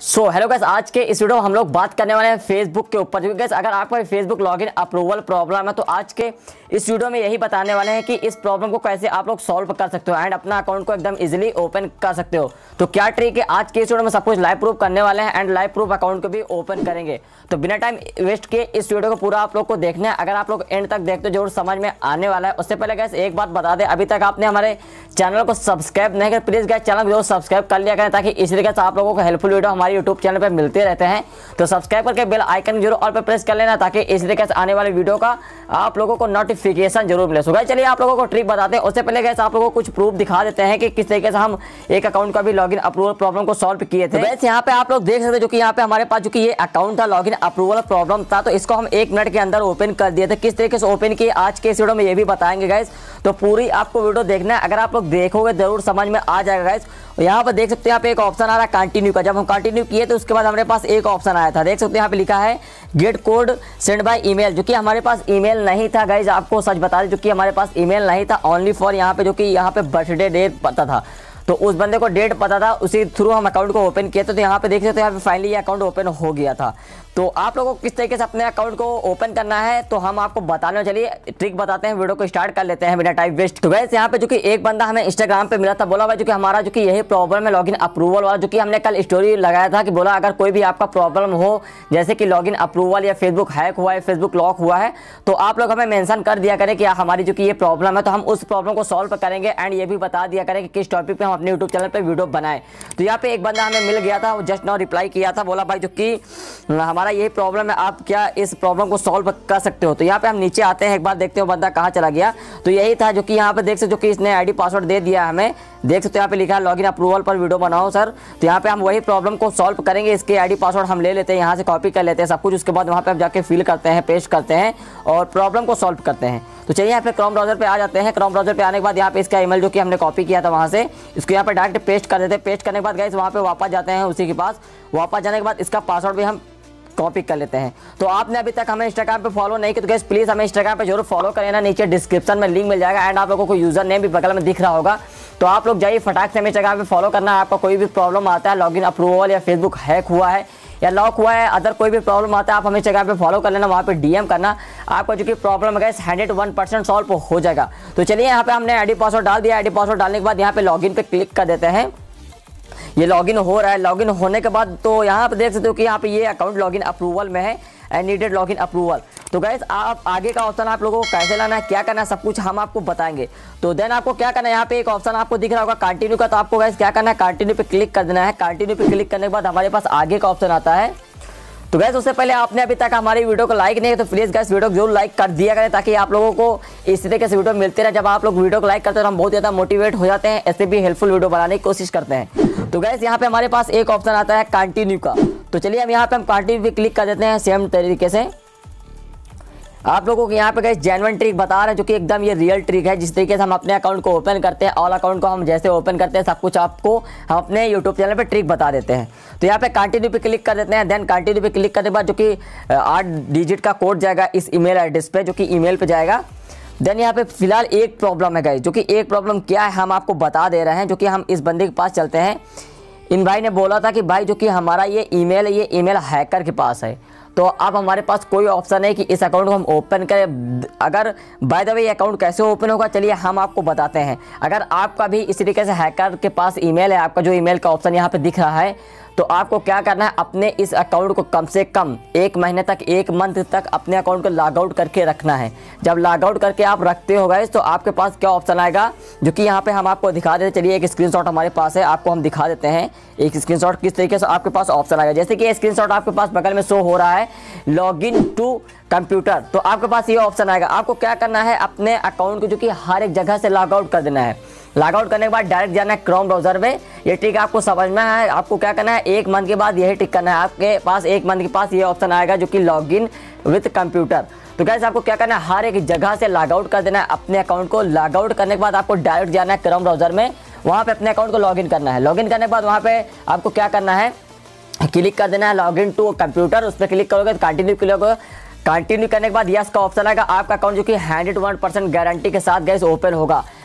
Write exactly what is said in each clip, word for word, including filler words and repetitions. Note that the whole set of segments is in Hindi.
सो हेलो गाइस, आज के इस वीडियो में हम लोग बात करने वाले हैं फेसबुक के ऊपर। क्योंकि गाइस अगर आपका फेसबुक लॉगिन अप्रूवल प्रॉब्लम है तो आज के इस वीडियो में यही बताने वाले हैं कि इस प्रॉब्लम को कैसे आप लोग सॉल्व कर सकते हो एंड अपना अकाउंट को एकदम इजीली ओपन कर सकते हो। तो क्या ट्रिक है, आज के इस वीडियो में सब कुछ लाइव प्रूफ करने वाले हैं एंड लाइव प्रूफ अकाउंट को भी ओपन करेंगे। तो बिना टाइम वेस्ट किए इस वीडियो को पूरा आप लोग को देखना है। अगर आप लोग एंड तक देखते हो जरूर समझ में आने वाला है। उससे पहले गाइस एक बात बता दें, अभी तक आपने हमारे चैनल को सब्सक्राइब नहीं किया प्लीज गाइस चैनल को जरूर सब्सक्राइब कर लिया करें, ताकि इस तरीके से आप लोगों को हेल्पफुल वीडियो हमारे यूट्यूब चैनल पर मिलते रहते हैं। तो सब्सक्राइब करके बेल आइकन जरूर ऑल पर प्रेस कर लेना, ताकि इस तरीके से आने वाले वीडियो का आप लोगों को नोटिफिकेशन जरूर मिले। सो गाइस चलिए आप लोगों को ट्रिक बताते हैं। उससे पहले गाइस आप लोगों को कुछ प्रूफ दिखा देते हैं कि किस तरीके से हम एक अकाउंट का भी लॉगिन अप्रूवल प्रॉब्लम को सॉल्व किए थे। तो गाइस यहाँ पे आप लोग देख सकते हैं जो कि यहाँ पे हमारे पास जो कि ये अकाउंट था लॉगिन अप्रूवल प्रॉब्लम था, तो इसको हम एक मिनट के अंदर ओपन कर दिए थे। किस तरीके से ओपन किए आज के इस वीडियो में ये भी बताएंगे गाइस, तो पूरी आपको वीडियो देखना है। अगर आप लोग देखोगे जरूर समझ में आ जाएगा गाइस। यहाँ पर देख सकते हैं यहाँ पे एक ऑप्शन आ रहा है कंटिन्यू का। जब हम कंटिन्यू किए तो उसके बाद हमारे पास एक ऑप्शन आया था, देख सकते हैं यहाँ पे लिखा है get code send by email, जो कि हमारे पास ईमेल नहीं था गाइस। आपको सच बता दें जो कि हमारे पास ईमेल नहीं था, ओनली फॉर यहाँ पे जो कि यहाँ पे बर्थडे डेट पता था, तो उस बंदे को डेट पता था, उसी थ्रू हम अकाउंट को ओपन किए थे। तो यहाँ पे देख सकते हो यहाँ पे फाइनली ये अकाउंट ओपन हो गया था। तो आप लोगों को किस तरीके से अपने अकाउंट को ओपन करना है तो हम आपको बताने, चलिए ट्रिक बताते हैं, वीडियो को स्टार्ट कर लेते हैं बिना टाइम वेस्ट। तो गाइस यहाँ पे जो कि एक बंदा हमें इंस्टाग्राम पे मिला था, बोला भाई जो कि हमारा जो कि यही प्रॉब्लम है लॉगिन अप्रूवल वाला, जो कि हमने कल स्टोरी लगाया था कि बोला अगर कोई भी आपका प्रॉब्लम हो जैसे कि लॉगिन अप्रूवल या फेसबुक हैक हुआ है, फेसबुक लॉक हुआ है, तो आप लोग हमें मेंशन कर दिया करें कि हमारी जो कि ये प्रॉब्लम है, तो हम उस प्रॉब्लम को सॉल्व करेंगे एंड ये भी बता दिया करें कि किस टॉपिक पे हम अपने यूट्यूब चैनल पे वीडियो बनाए। तो यहाँ पे एक बंदा हमें मिल गया था, जस्ट नाउ रिप्लाई किया था, बोला भाई जो कि हमारा यही प्रॉब्लम है, आप क्या इस प्रॉब्लम को सॉल्व कर सकते हो। तो यहाँ पे हम नीचे आते हैं, एक बार देखते हो बंदा कहाँ चला गया। तो यही था जो कि यहाँ पे देख सकते हो कि इसने आईडी पासवर्ड दे दिया हमें, देख सकते हो यहाँ पे लिखा है लॉगिन अप्रूवल पर वीडियो बनाओ सर। तो यहाँ पे हम वही प्रॉब्लम को सॉल्व करेंगे। इसके आईडी पासवर्ड हम ले लेते हैं, यहाँ से कॉपी कर लेते हैं सब कुछ, उसके बाद वहाँ पे हम जाके फिल करते हैं, पेस्ट करते हैं और प्रॉब्लम को सॉल्व करते हैं। तो चलिए यहाँ पे क्रोम ब्राउजर पे आ जाते हैं। क्रोम ब्राउजर पे आने के बाद यहाँ पे इसका ईमेल जो कि हमने कॉपी किया था वहाँ से, इसको यहाँ पे डायरेक्ट पेस्ट कर देते हैं। पेस्ट करने के बाद गाइस वहाँ पे वापस जाते हैं उसी के पास, वापस जाने के बाद इसका पासवर्ड भी हम कॉपी कर लेते हैं। तो आपने अभी तक हमें इंस्टाग्राम पे फॉलो नहीं किया तो गाइस प्लीज हमें इंस्टाग्राम पे जरूर फॉलो करें ना, नीचे डिस्क्रिप्शन में लिंक मिल जाएगा एंड आप लोगों को यूजर नेम भी बगल में दिख रहा होगा। तो आप लोग जाइए फटाक से हमें इंस्टाग्राम पे फॉलो करना है। आपका कोई भी प्रॉब्लम आता है लॉगिन अप्रूवल या फेसबुक हैक हुआ है या लॉक हुआ है, अदर कोई भी प्रॉब्लम आता है, आप हमें इंस्टाग्राम पे फॉलो कर लेना, वहाँ पे डीएम करना, आपका जो कि प्रॉब्लम है हंड्रेड वन परसेंट सॉल्व हो जाएगा। तो चलिए यहाँ पे हमने आईडी पासवर्ड डाल दिया। आईडी पासवर्ड डालने के बाद यहाँ पे लॉगिन पे क्लिक कर देते हैं। ये लॉगिन हो रहा है। लॉगिन होने के बाद तो यहाँ पे देख सकते हो कि यहाँ पे ये अकाउंट लॉगिन अप्रूवल में है एंड नीडेड लॉगिन अप्रूवल। तो गाइस आप आगे का ऑप्शन आप लोगों को कैसे लाना है, क्या करना है, सब कुछ हम आपको बताएंगे। तो देन आपको क्या करना है, यहाँ पे एक ऑप्शन आपको दिख रहा होगा कंटिन्यू का, तो आपको गाइस क्या करना है, कंटिन्यू पे क्लिक कर देना है। कंटिन्यू पे क्लिक करने के बाद हमारे पास आगे का ऑप्शन आता है। तो गैस उससे पहले आपने अभी तक हमारी वीडियो को लाइक नहीं किया तो प्लीज गैस वीडियो को जरूर लाइक कर दिया करें, ताकि आप लोगों को इस तरीके से वीडियो मिलते रहे। जब आप लोग वीडियो को लाइक करते हैं तो हम बहुत ज़्यादा मोटिवेट हो जाते हैं, ऐसे भी हेल्पफुल वीडियो बनाने की कोशिश करते हैं। तो गैस यहाँ पे हमारे पास एक ऑप्शन आता है कंटिन्यू का। तो चलिए हम यहाँ पे हम कंटिन्यू पे क्लिक कर देते हैं। सेम तरीके से आप लोगों को यहाँ पे गाइस जेन्युइन ट्रिक बता रहे हैं, जो कि एकदम ये रियल ट्रिक है। जिस तरीके से हम अपने अकाउंट को ओपन करते हैं, ऑल अकाउंट को हम जैसे ओपन करते हैं सब कुछ आपको हम अपने यूट्यूब चैनल पे ट्रिक बता देते हैं। तो यहाँ पे कंटिन्यू पे क्लिक कर देते हैं। देन कंटिन्यू पे क्लिक करने के बाद जो कि आठ डिजिट का कोड जाएगा इस ईमेल एड्रेस पे, जो कि ईमेल पे जाएगा। देन यहाँ पे फिलहाल एक प्रॉब्लम है गाइस, जो कि एक प्रॉब्लम क्या है हम आपको बता दे रहे हैं। जो कि हम इस बंदे के पास चलते हैं। इन भाई ने बोला था कि भाई जो कि हमारा ये ईमेल है ये ईमेल हैकर के पास है, तो अब हमारे पास कोई ऑप्शन है कि इस अकाउंट को हम ओपन करें। अगर बाय द वे ये अकाउंट कैसे ओपन होगा चलिए हम आपको बताते हैं। अगर आपका भी इस तरीके से हैकर के पास ईमेल है, आपका जो ईमेल का ऑप्शन यहाँ पे दिख रहा है, तो आपको क्या करना है, अपने इस अकाउंट को कम से कम एक महीने तक, एक मंथ तक अपने अकाउंट को लॉग आउट करके रखना है। जब लॉग आउट करके आप रखते हो गाइस तो आपके पास क्या ऑप्शन आएगा, जो कि यहाँ पे हम आपको दिखा देते। चलिए एक स्क्रीनशॉट हमारे पास है, आपको हम दिखा देते हैं एक स्क्रीनशॉट किस तरीके से आपके पास ऑप्शन आएगा। जैसे कि स्क्रीनशॉट आपके पास बगल में शो हो रहा है लॉगिन टू कंप्यूटर, तो आपके पास ये ऑप्शन आएगा। आपको क्या करना है, अपने अकाउंट को जो कि हर एक जगह से लॉग आउट कर देना है। लॉग आउट करने के बाद डायरेक्ट जाना है क्रोम ब्राउजर में। ये ट्रिक आपको समझना है। आपको क्या करना है, एक मंथ के बाद यही ट्रिक करना है। आपके पास एक मंथ के पास ये ऑप्शन आएगा जो कि लॉगिन विद कंप्यूटर। तो गाइस आपको क्या करना है, हर एक जगह से लॉग आउट कर देना है अपने अकाउंट को। लॉग आउट करने के बाद आपको डायरेक्ट जाना है क्रोम ब्राउजर में, वहाँ पे अपने अकाउंट को लॉगिन करना है। लॉगिन करने के बाद वहाँ पे आपको क्या करना है, क्लिक कर देना है लॉगिन टू कंप्यूटर। उस पर क्लिक करोगे तो कंटिन्यू क्लिक कंटिन्यू करने के बाद यस का ऑप्शन आएगा। आपका अकाउंट जो कि हंड्रेड वन परसेंट गारंटी के साथ गाइस ओपन होगा।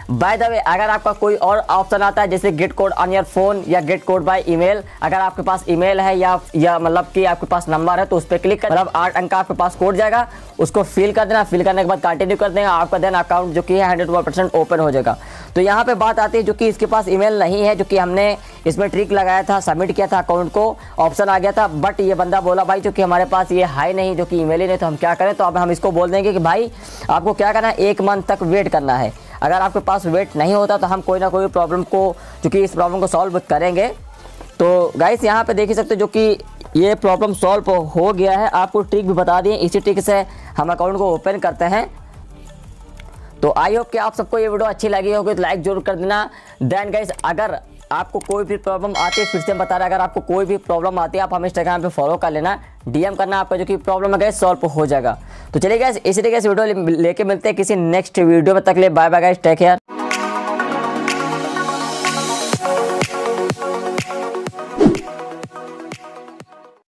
बाय द वे अगर आपका कोई और ऑप्शन आता है जैसे get code on your phone या गेट कोड बाय ईमेल, अगर आपके पास ईमेल है या या मतलब कि आपके पास नंबर है तो उस पर क्लिक कर, मतलब आठ अंक का आपके पास कोड जाएगा, उसको फिल कर देना। फिल करने के बाद कंटिन्यू कर देना, आपका देन अकाउंट जो कि है हंड्रेड परसेंट ओपन हो जाएगा। तो यहाँ पे बात आती है जो कि इसके पास ईमेल नहीं है, जो कि हमने इसमें ट्रिक लगाया था, सबमिट किया था, अकाउंट को ऑप्शन आ गया था, बट ये बंदा बोला भाई जो कि हमारे पास ये है नहीं, जो कि ईमेल ही नहीं, तो हम क्या करें। तो अब हम इसको बोल देंगे कि भाई आपको क्या करना है, एक मंथ तक वेट करना है। अगर आपके पास वेट नहीं होता तो हम कोई ना कोई प्रॉब्लम को, जो कि इस प्रॉब्लम को सॉल्व करेंगे। तो गाइस यहाँ पे देख ही सकते हो जो कि ये प्रॉब्लम सॉल्व हो गया है। आपको ट्रिक भी बता दिए, इसी ट्रिक से हम अकाउंट को ओपन करते हैं। तो आई होप कि आप सबको ये वीडियो अच्छी लगी होगी, तो लाइक जरूर कर देना। देन गाइस अगर आपको कोई भी प्रॉब्लम आती है, फिर से बता रहा है, अगर आपको कोई भी प्रॉब्लम आती है आप हमें इंस्टाग्राम पे फॉलो कर लेना, डीएम करना, आपका जो कि प्रॉब्लम है गाइस सॉल्व हो जाएगा। तो चलिए गाइस इसी तरीके से वीडियो लेके मिलते हैं किसी नेक्स्ट वीडियो में, तक ले bye bye guys, take care.